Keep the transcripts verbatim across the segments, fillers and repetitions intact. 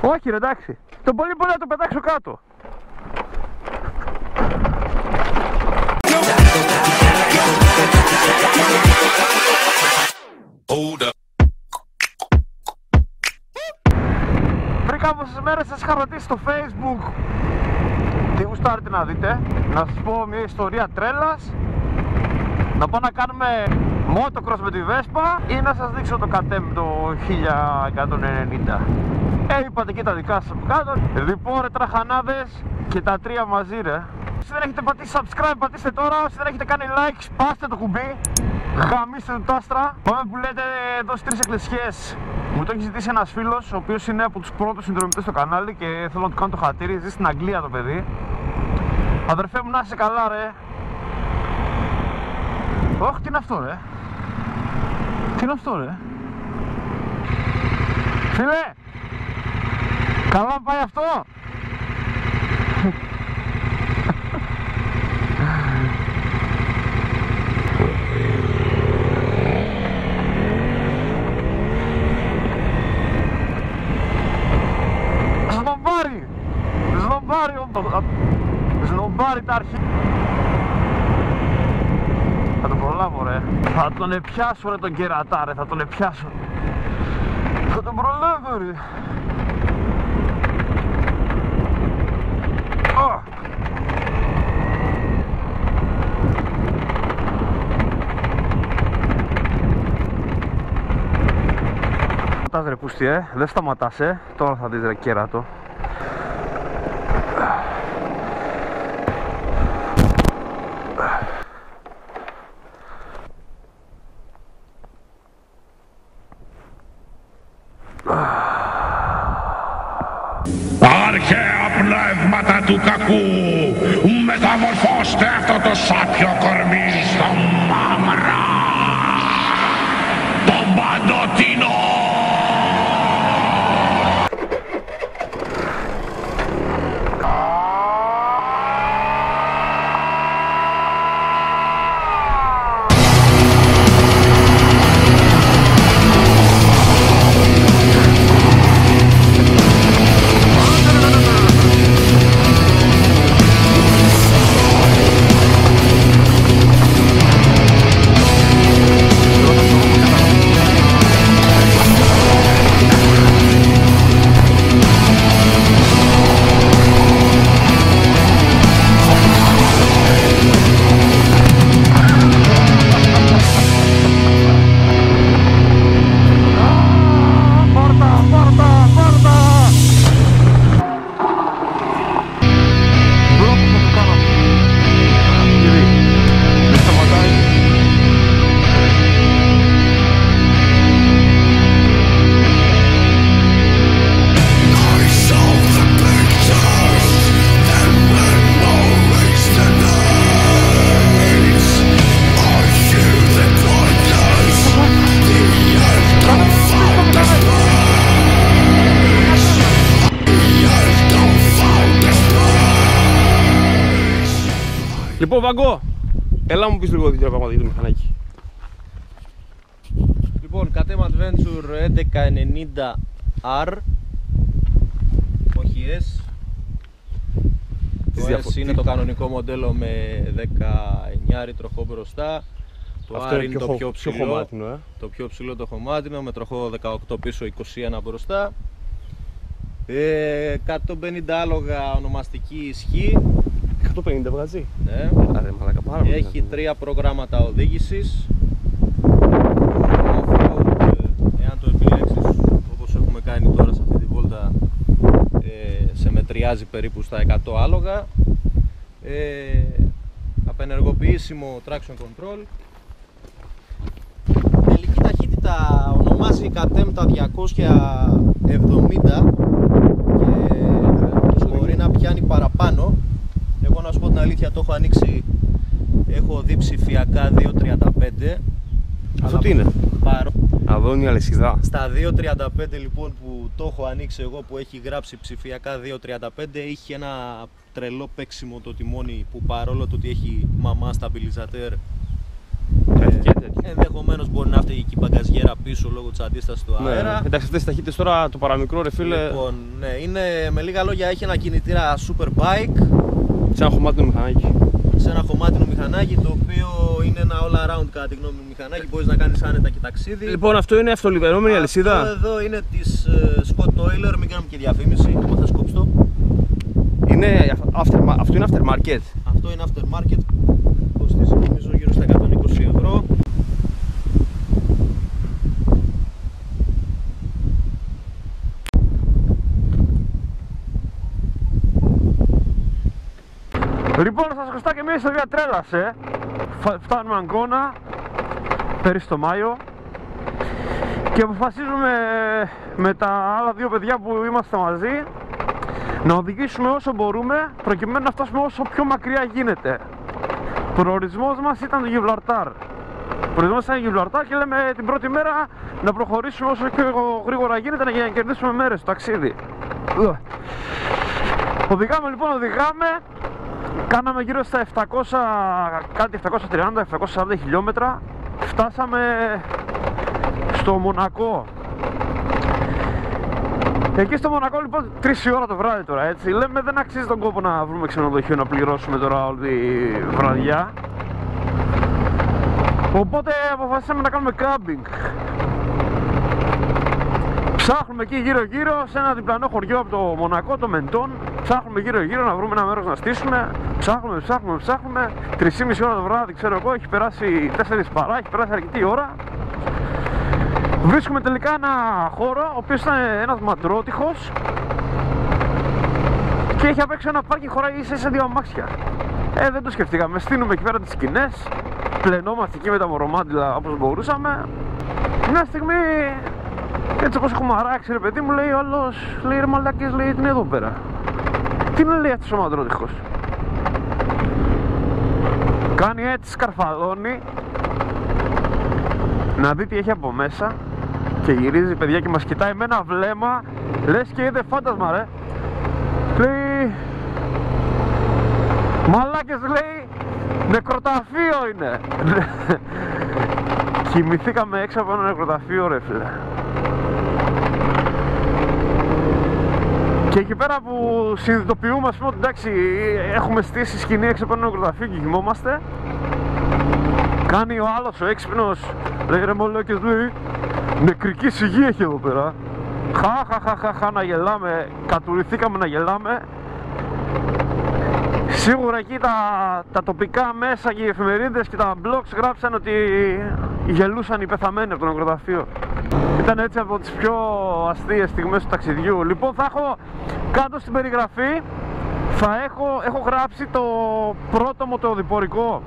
Όχι ρε, εντάξει. Το πολύ πολύ να το πετάξω κάτω. Πριν κάποιες μέρες σας είχα ρωτήσει στο Facebook τι γουστάρετε να δείτε. Να σας πω μια ιστορία τρέλας, να πάω να κάνουμε motocross με τη Vespa ή να σας δείξω το κατέμ το χίλια εκατόν ενενήντα. Ε, είπατε και τα δικά σας από κάτω. Λοιπόν ρε τραχανάδες, και τα τρία μαζί ρε. Όσοι δεν έχετε πατήσει subscribe, πατήστε τώρα. Όσοι δεν έχετε κάνει like, σπάστε το κουμπί. Γαμίστε το άστρα. Πάμε που λέτε εδώ στις τρεις εκκλησιές. Μου το έχει ζητήσει ένας φίλος, ο οποίος είναι από τους πρώτους συνδρομητές στο κανάλι και θέλω να του κάνω το χατήρι. Ζει στην Αγγλία το παιδί. Αδερφέ μου, να είσαι καλά ρε. Όχι, τι είναι αυτό ρε. Τι είναι αυτό ρε. Φίλε, καλά πάει αυτό. Σνομπάρι. Σνομπάρι Σνομπάρι τα αρχή. Θα τον προλάβω ρε. Θα τον επιάσω ρε τον κερατά ρε. Θα τον επιάσω. Θα τον προλάβω ρε. Oh. Σταματάς ρε πούστη ε. Δεν σταματάς ε. Τώρα θα δεις ρε κέρατο. Αρχαία πνεύματα του κακού, μεταμορφώστε αυτό το σάπιο κορμί στο μάμρα, τον παντοτινό. Λοιπόν Βαγκό, έλα μου πεις λίγο δύο πράγματα για το μηχανάκι. Λοιπόν, κατέμ Adventure έντεκα ενενήντα αρ, όχι S. Το S είναι το κανονικό μοντέλο με δεκαεννιά τροχό μπροστά. Το Αυτό R είναι το πιο ψηλό, πιο χωμάτινο, ε. το πιο ψηλό το χωμάτινο με τροχό δεκαοκτώ πίσω, είκοσι ένα μπροστά. Ε, εκατόν πενήντα άλογα ονομαστική ισχύ. εκατόν πενήντα βγάζει. Ναι. Άρα, μαλάκα, πάρα πολύ. Έχει τρία προγράμματα οδήγησης. Εάν το επιλέξεις όπως έχουμε κάνει τώρα σε αυτή τη βόλτα, ε, σε μετριάζει περίπου στα εκατό άλογα. Ε, απενεργοποιήσιμο traction control. Τελική ταχύτητα ονομάζει κατέμ τα διακόσια εβδομήντα και μπορεί να πιάνει παραπάνω. Εγώ να σου πω την αλήθεια, το έχω ανοίξει, έχω δει ψηφιακά δύο τριάντα πέντε. Αυτό τι είναι? Παρό... Αδόνια αλυσιδά. Στα δύο τριάντα πέντε λοιπόν που το έχω ανοίξει εγώ, που έχει γράψει ψηφιακά δύο τριάντα πέντε, είχε ένα τρελό παίξιμο το τιμόνι που παρόλο το ότι έχει μαμά σταμπιλιζατέρ, Ενδεχομένως μπορεί να φταίει και η μπαγκαζιέρα πίσω λόγω της αντίστασης του αέρα. Ναι. Εντάξει, αυτές οι ταχύτητες τώρα το παραμικρό, ρε φίλε. Λοιπόν, ναι, είναι με λίγα λόγια έχει ένα κινητήρα Superbike. Σε ένα χωμάτινο μηχανάκι. Σε ένα χωμάτινο μηχανάκι, το οποίο είναι ένα all around κατά τη γνώμη μου μηχανάκι. Μπορείς να κάνεις άνετα και ταξίδι. Λοιπόν, αυτό είναι αυτολιβερόμενη αλυσίδα. Αυτό εδώ είναι της uh, Scott Toiler, μην κάνουμε και διαφήμιση, άμα θα σκόψει το. Είναι after, αυτό είναι aftermarket. Αυτό είναι aftermarket, κοστίζει νομίζω γύρω στα εκατόν είκοσι ευρώ. Λοιπόν, σας χρωστά και μια ιστορία τρέλας, ε. Φτάνουμε Αγκώνα πέρυσι το Μάιο και αποφασίζουμε με τα άλλα δύο παιδιά που είμαστε μαζί να οδηγήσουμε όσο μπορούμε προκειμένου να φτάσουμε όσο πιο μακριά γίνεται. Προορισμός μας ήταν το Γιβραλτάρ. Προορισμός ήταν το Γιβραλτάρ και λέμε την πρώτη μέρα να προχωρήσουμε όσο πιο γρήγορα γίνεται για να κερδίσουμε μέρες στο ταξίδι. Οδηγάμε λοιπόν, οδηγάμε. Κάναμε γύρω στα επτακόσια, κάτι επτακόσια τριάντα επτακόσια σαράντα χιλιόμετρα. Φτάσαμε στο Μονακό. Εκεί στο Μονακό λοιπόν τρεις η ώρα το βράδυ τώρα, έτσι. Λέμε δεν αξίζει τον κόπο να βρούμε ξενοδοχείο να πληρώσουμε τώρα όλη τη βραδιά. Οπότε αποφασίσαμε να κάνουμε κάμπινγκ. Ψάχνουμε εκεί γύρω γύρω σε ένα διπλανό χωριό από το Μονακό, το Μεντόν. Ψάχνουμε γύρω γύρω να βρούμε ένα μέρος να στήσουμε. Ψάχνουμε, ψάχνουμε, ψάχνουμε. τρεις και μισή ώρα το βράδυ, ξέρω εγώ, έχει περάσει τέσσερις παρά, έχει περάσει αρκετή ώρα. Βρίσκουμε τελικά ένα χώρο, ο οποίος ήταν ένας μαντρότυχος και έχει απ' έξω ένα πάρκι, χωράει ίσα ίσα δύο αμάξια. Ε, δεν το σκεφτήκαμε. Στείνουμε εκεί πέρα τις σκηνές, πλενόμαστε εκεί με τα μορομάντιλα όπως μπορούσαμε. Μια στιγμή, έτσι όπως έχουμε αράξει, ρε παιδί μου, λέει ο άλλος, λέει ρε μαλάκες, λέει τι είναι εδώ πέρα. Τι είναι, λέει αυτός ο μαντρότυχος. Κάνει έτσι, σκαρφαλώνει, να δει τι έχει από μέσα και γυρίζει, παιδιά, και μας κοιτάει με ένα βλέμμα λες και είδε φάντασμα, ρε. Λέει, μαλάκες, λέει, νεκροταφείο είναι. Κοιμηθήκαμε έξω από ένα νεκροταφείο, ρε φίλε. Και εκεί πέρα που συνειδητοποιούμε, ας πούμε, ότι εντάξει, έχουμε στήσει σκηνή έξω από ένα νεκροταφείο και κοιμόμαστε, κάνει ο άλλος, ο έξυπνος, λέει ρε μαλάκες, λέει, νεκρική σιγή έχει εδώ πέρα. Χαχαχαχαχα, να γελάμε, κατουρηθήκαμε να γελάμε. Σίγουρα εκεί τα, τα τοπικά μέσα και οι εφημερίδες και τα blogs γράψαν ότι γελούσαν οι πεθαμένοι από το νεκροταφείο. Ήταν έτσι από τις πιο αστείες στιγμές του ταξιδιού. Λοιπόν, θα έχω κάτω στην περιγραφή, θα έχω, έχω γράψει το πρώτο μου το οδηπορικό.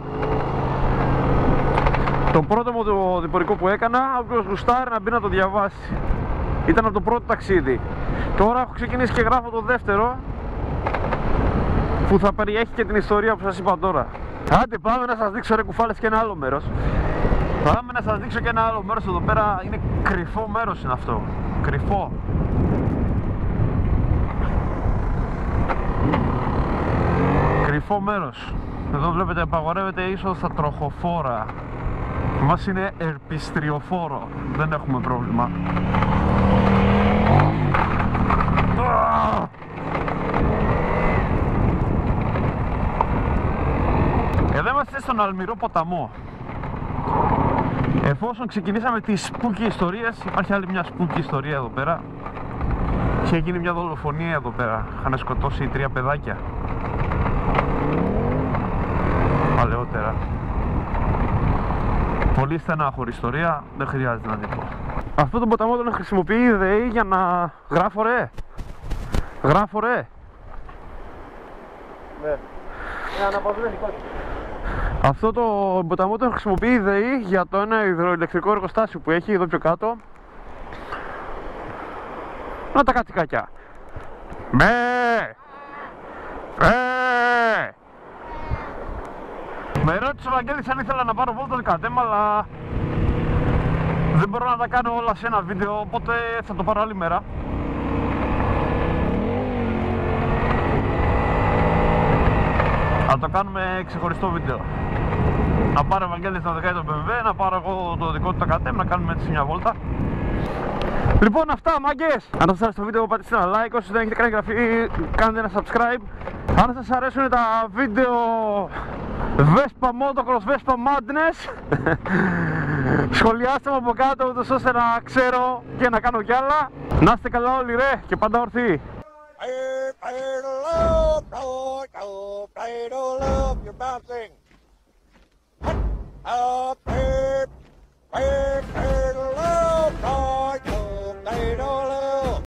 Το πρώτο μου το οδηπορικό που έκανα, όποιος γουστάρει να μπει να το διαβάσει. Ήταν από το πρώτο ταξίδι. Τώρα έχω ξεκινήσει και γράφω το δεύτερο, που θα περιέχει και την ιστορία που σας είπα τώρα. Άντε, πάμε να σας δείξω, ρε κουφάλες, και ένα άλλο μέρος. Πάμε να σας δείξω και ένα άλλο μέρος εδώ πέρα. Είναι κρυφό μέρος, είναι αυτό. Κρυφό. Κρυφό μέρος. Εδώ βλέπετε απαγορεύεται είσοδος στα τροχοφόρα. Μας είναι ερπιστριοφόρο. Δεν έχουμε πρόβλημα. Εδώ είμαστε στον Αλμυρό ποταμό. Εφόσον ξεκινήσαμε τις spooky ιστορίες, υπάρχει άλλη μια spooky ιστορία εδώ πέρα. Είχε γίνει μια δολοφονία εδώ πέρα. Είχαν σκοτώσει τρία παιδάκια. Παλαιότερα. Πολύ στενάχωρη ιστορία, δεν χρειάζεται να την πω. Αυτό το ποταμό τον χρησιμοποιεί η ΔΕΗ για να γράφω, ρε. Γράφω, ρε. Ναι. Αυτό το ποταμό τον χρησιμοποιεί η ΔΕΗ για το ένα υδροηλεκτρικό εργοστάσιο που έχει εδώ πιο κάτω. Να τα κατσικάκια. Με! Ε! Με ρώτησε ο Βαγγέλης αν ήθελα να πάρω βόλτα κατέμα, αλλά δεν μπορώ να τα κάνω όλα σε ένα βίντεο, οπότε θα το πάρω άλλη μέρα. Θα το κάνουμε ξεχωριστό βίντεο. Να πάρω ο Ευαγγέλης να οδηγάει τον μπι εμ ντάμπλιου, να πάρω εγώ το δικό του το κατέμ, να κάνουμε έτσι μια βόλτα. Λοιπόν, αυτά μάγκες! Αν σας άρεσε το βίντεο, πατήστε ένα like. Όσοι δεν έχετε κάνει εγγραφή, κάντε ένα subscribe. Αν σας αρέσουν τα βίντεο Vespa Motocross, Vespa Madness, σχολιάστε μου από κάτω, ούτως ώστε να ξέρω και να κάνω κι άλλα. Να είστε καλά όλοι ρε και πάντα ορθοί. You're bouncing. Up, up, up, up.